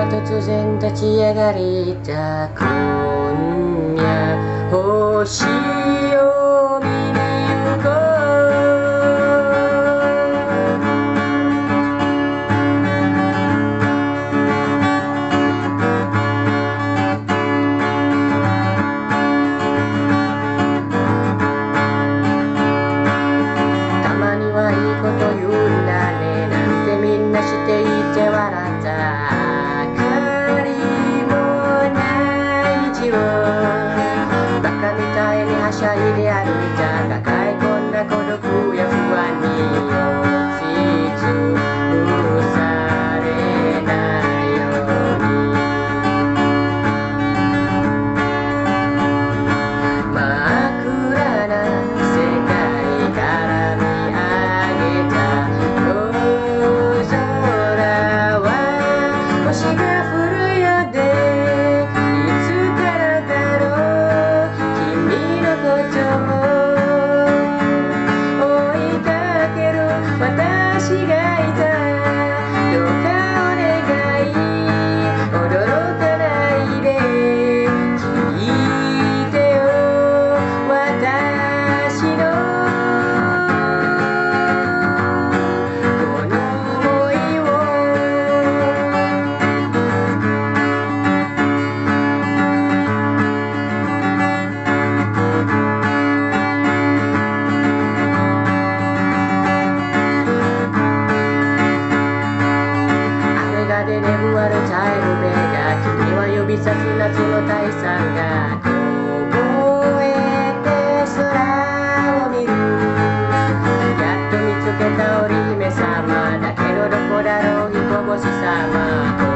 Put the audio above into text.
は突然立ち上がりた今夜星を見に行こう。たまにはいいこと言うんだねなんてみんなしていて笑ったバカみたいにはしゃいで歩いた抱え込んだ孤独や不安に押しつぶされないように真っ暗な世界から見上げた夜空は星が降るよで私がいたどうかお願い驚かないで聞いてよ私のこの想いをで眠る茶色目が君は指さす夏の大山が凍えて空を見るやっと見つけた織姫様だけどどこだろう彦星様